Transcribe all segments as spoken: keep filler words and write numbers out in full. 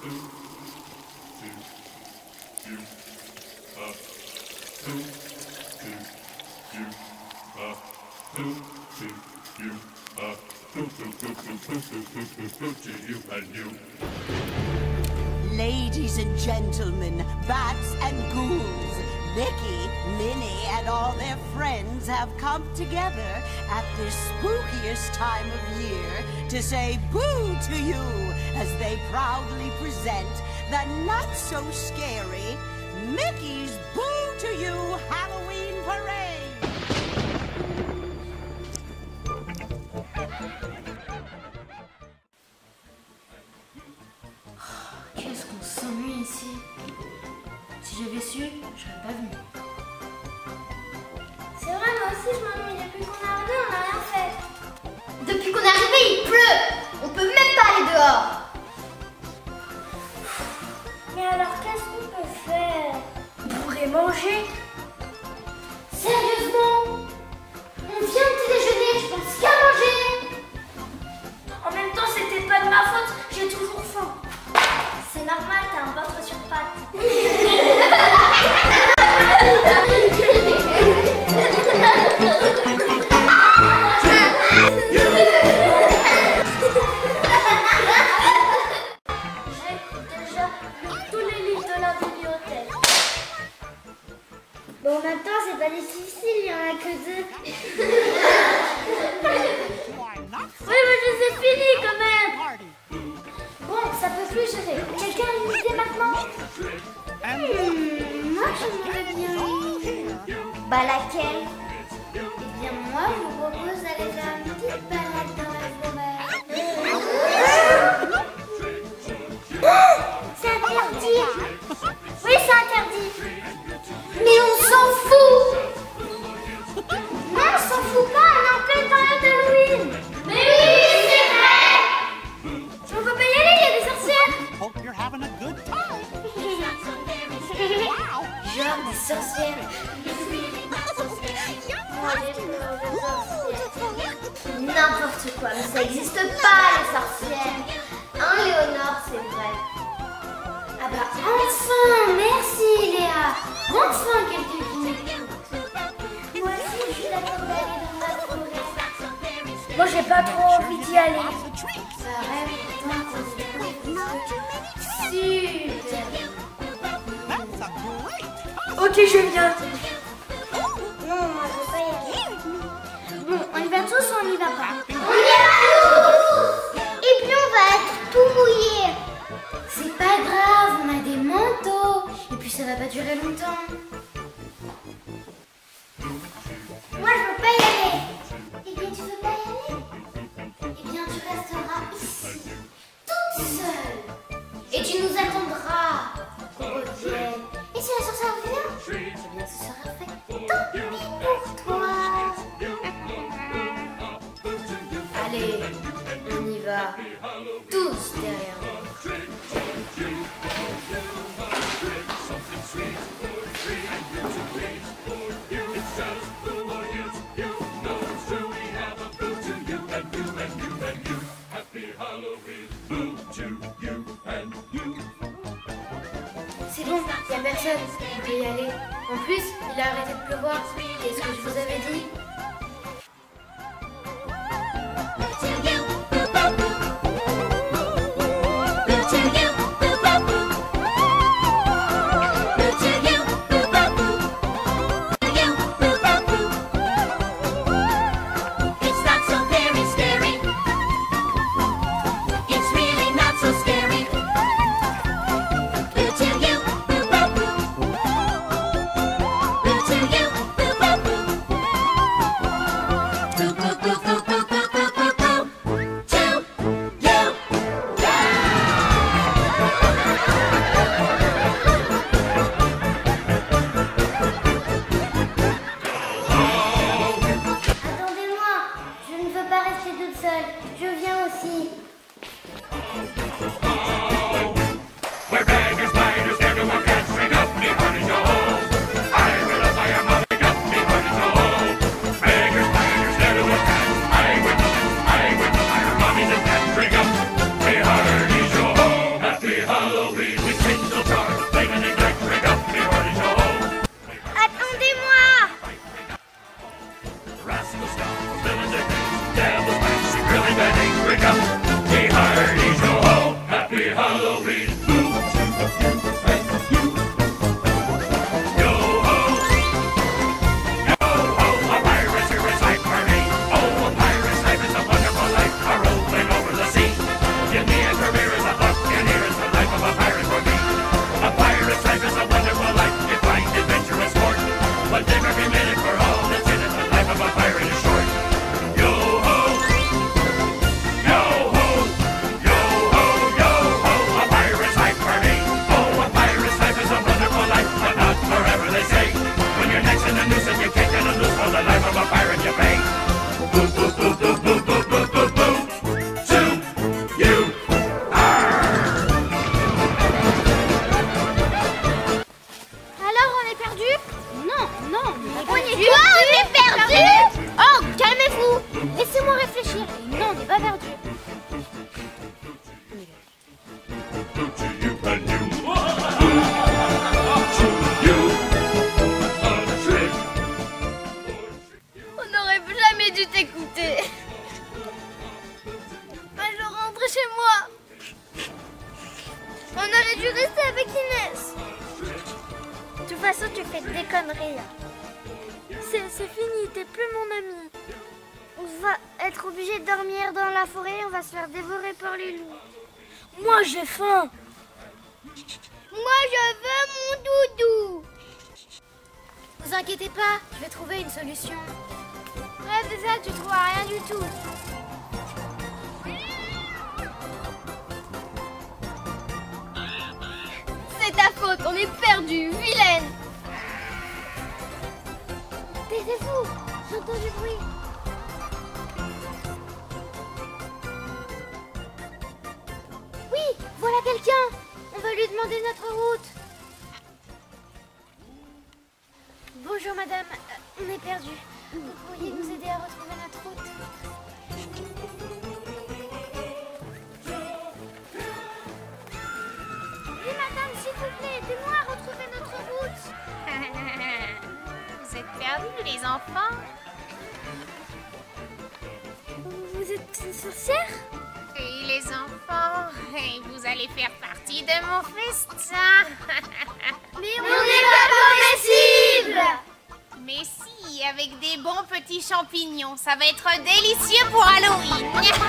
Ladies and gentlemen, bats and ghouls, Mickey, Minnie, and all their friends have come together at this spookiest time of year to say boo to you as they proudly present the not-so-scary Mickey's Boo to You Halloween Parade! Qu'est-ce qu'on s'ennuie ici? Si j'avais su, j'aurais pas venu. C'est vrai, moi aussi je m'ennuie. Depuis qu'on est arrivé, on n'a rien fait. Depuis qu'on est arrivé, il pleut. On peut même pas aller dehors. Mais alors, qu'est-ce qu'on peut faire? On pourrait manger. Sérieusement? On vient de déjeuner, je pense qu'à manger. En même temps, c'était pas de ma faute, j'ai toujours faim. C'est normal, t'as un ventre sur pattes. Bon, maintenant, c'est pas difficile, il y en a que deux. Oui, mais je les ai finis quand même. Bon, ça peut plus gérer. Quelqu'un a une idée maintenant? hmm, Moi, j'aimerais bien une. Bah, laquelle? Eh bien, moi, je vous propose d'aller faire une petite balade dans la forêt. C'est interdit. Oui, c'est interdit. Mais on s'en fout! Non, on s'en fout pas, on est en pleine période d'Halloween! Mais oui, c'est vrai! On peut pas y aller, il y a des sorcières! Hope you're having a good time. Genre des sorcières! N'importe quoi, mais ça existe pas, les sorcières! Hein, Léonore, c'est vrai! Ah bah enfin, merci Léa. Enfin quelqu'un qui m'écoute. Moi aussi je suis d'accord d'aller dans la forêt. Moi j'ai pas trop envie d'y aller. Ça rêve pourtant qu'on est super. Ok, je viens. Non, moi je veux pas y aller. Bon, on y va tous ou on y va pas? On y va tous. Et puis on va être tout mouillé. C'est pas grave, on a des manteaux. Et puis ça va pas durer longtemps. Moi je veux pas y aller. Eh bien tu veux pas y aller? Eh bien tu resteras ici, toute seule. Et tu nous attendras qu'on revienne. Et si la sorcière revient, eh bien ce sera fait. Tant pis pour toi. Allez, on y va. Tous derrière moi. C'est bon, il y a personne. On peut y aller. En plus, il a arrêté de pleuvoir. Qu'est-ce que je vous avais dit? On aurait dû rester avec Inès. De toute façon, tu fais des conneries. C'est fini, t'es plus mon ami. On va être obligé de dormir dans la forêt, on va se faire dévorer par les loups. Moi, j'ai faim. Moi, je veux mon doudou. Vous inquiétez pas, je vais trouver une solution. Ouais, c'est ça, tu trouveras rien du tout. C'est ta faute, on est perdu, vilaine. Taisez-vous, j'entends du bruit. Oui, voilà quelqu'un. On va lui demander notre route. Bonjour madame, euh, on est perdu. Vous pourriez nous aider à retrouver notre route? Oui madame, s'il vous plaît, aidez-moi à retrouver notre route. Vous êtes perdus, les enfants? Vous êtes une sorcière? Et les enfants, vous allez faire partie de mon festin. Mais on n'est pas comestible! Mais si, avec des bons petits champignons, ça va être délicieux pour Halloween.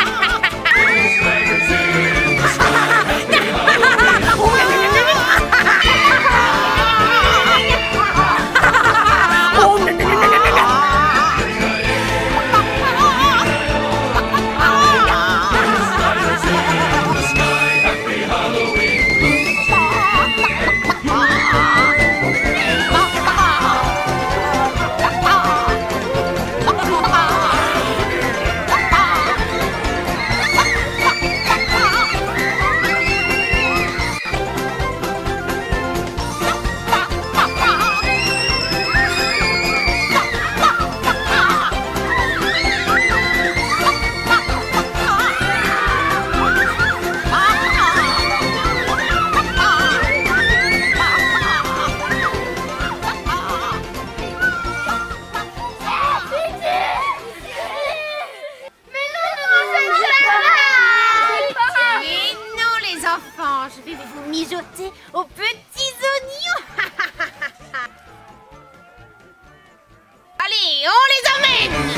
Je vais vous mijoter aux petits oignons. Allez, on les emmène.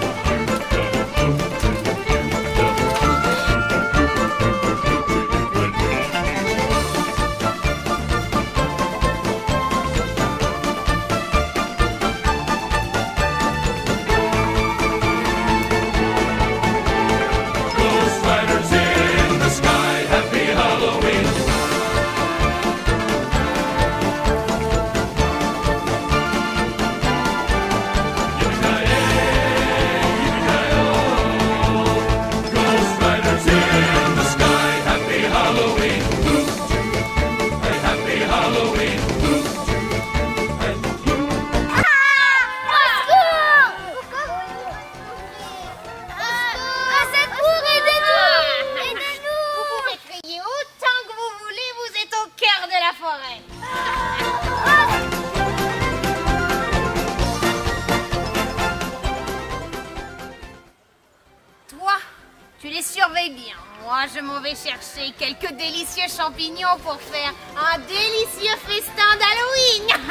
Surveille bien, moi je m'en vais chercher quelques délicieux champignons pour faire un délicieux festin d'Halloween.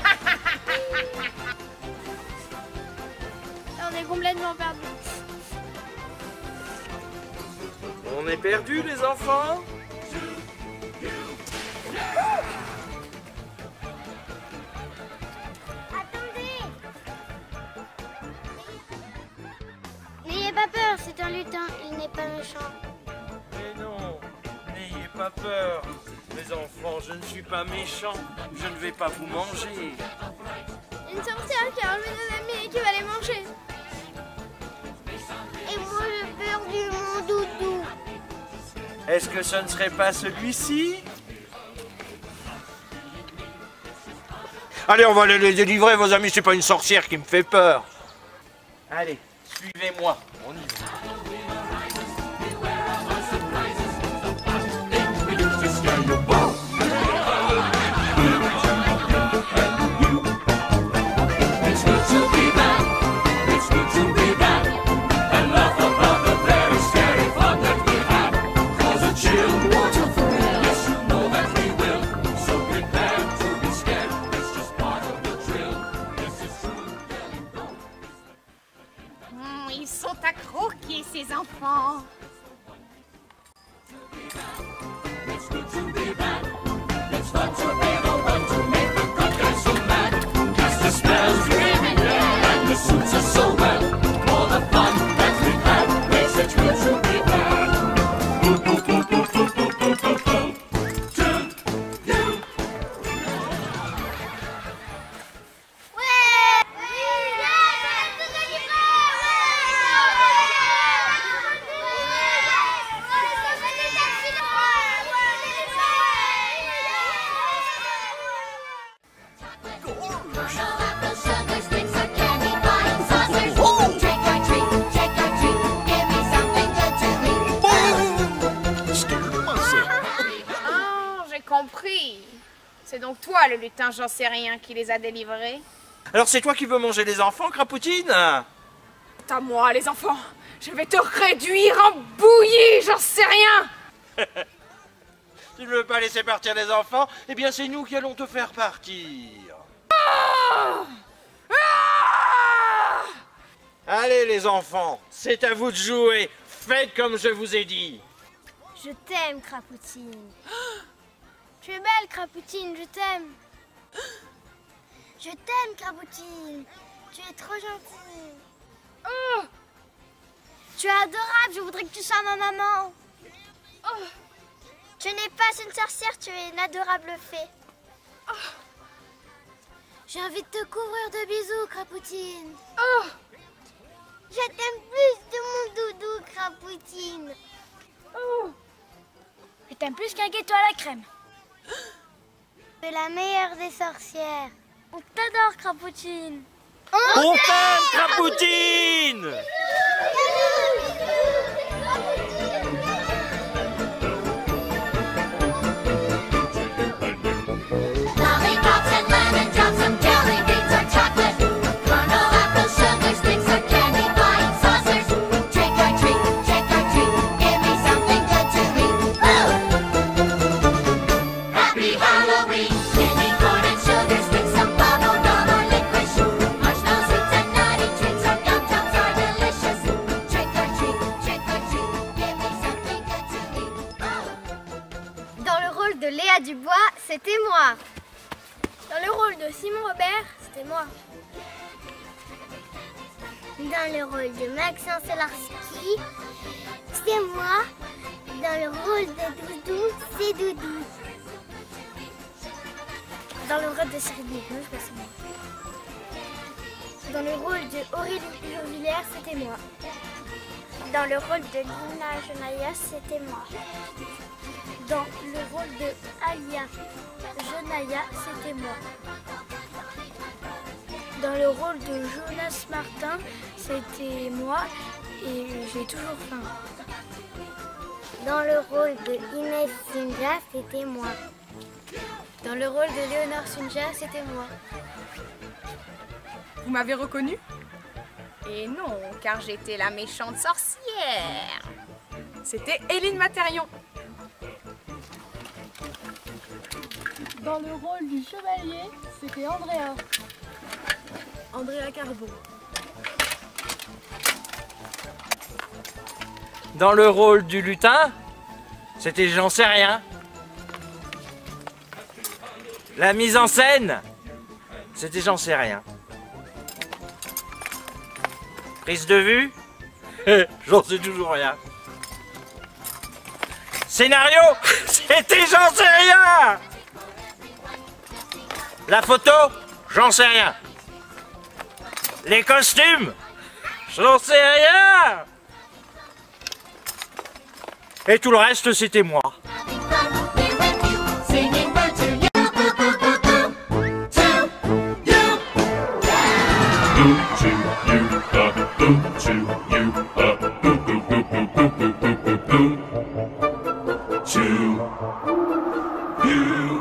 On est complètement perdus. On est perdus les enfants? Attendez! N'ayez pas peur, c'est un lutin, il n'est pas méchant. Mais non, n'ayez pas peur. Les enfants, je ne suis pas méchant. Je ne vais pas vous manger. Une sorcière qui a enlevé nos amis et qui va les manger. Et moi, j'ai perdu mon doudou. Est-ce que ce ne serait pas celui-ci? Allez, on va aller les délivrer, vos amis. C'est pas une sorcière qui me fait peur. Allez, suivez-moi. On y va. compris. C'est donc toi, le lutin, j'en sais rien, qui les a délivrés. Alors c'est toi qui veux manger les enfants, Crapoutine? C'est à moi, les enfants. Je vais te réduire en bouillie, j'en sais rien. Tu ne veux pas laisser partir les enfants? Eh bien c'est nous qui allons te faire partir. Ah ah Allez les enfants, c'est à vous de jouer. Faites comme je vous ai dit. Je t'aime, Crapoutine. Tu es belle, Crapoutine, je t'aime. Je t'aime, Crapoutine. Tu es trop gentille. Oh. Tu es adorable, je voudrais que tu sois ma maman. Oh. Tu n'es pas une sorcière, tu es une adorable fée. Oh. J'ai envie de te couvrir de bisous, Crapoutine. Oh. Je t'aime plus de mon doudou, Crapoutine. Oh. Je t'aime plus qu'un gâteau à la crème. Tu es la meilleure des sorcières. On t'adore, Crapoutine. On t'aime, Crapoutine. Lollipops and lemon drops, some jelly beans or chocolate, caramel apple sugar sticks or candy flying saucers. Trick or treat, trick or treat, give me something good to eat. Woo! Happy Halloween, candy corn and sugar sticks, some bubble gum or licorice, marshmallow sweets and nutty treats or gum tops are delicious. Trick or treat, trick or treat, give me something good to eat. Woo! Dans le rôle de Léa Dubois, c'était moi. Dans le rôle de Simon Robert, c'était moi. Dans le rôle de Maxence Selarski, c'était moi. Dans le rôle de Doudou, c'est Doudou. Dans le rôle de Cyril Ligno, c'est moi. Dans le rôle de Aurélie Jovillers, c'était moi. Dans le rôle de Lina Jenaya, c'était moi. Dans le rôle de Alia Jenaya, c'était moi. Dans le rôle de Jonas Martin, c'était moi et j'ai toujours faim. Dans le rôle de Inès Sinja, c'était moi. Dans le rôle de Léonore Sinja, c'était moi. Vous m'avez reconnu? Et non, car j'étais la méchante sorcière. C'était Éline Matérion. Dans le rôle du chevalier, c'était Andrea. Andrea Carbon. Dans le rôle du lutin, c'était j'en sais rien. La mise en scène, c'était j'en sais rien. Prise de vue, j'en sais toujours rien. Scénario, c'était j'en sais rien. La photo, j'en sais rien. Les costumes, j'en sais rien. Et tout le reste, c'était moi. To you.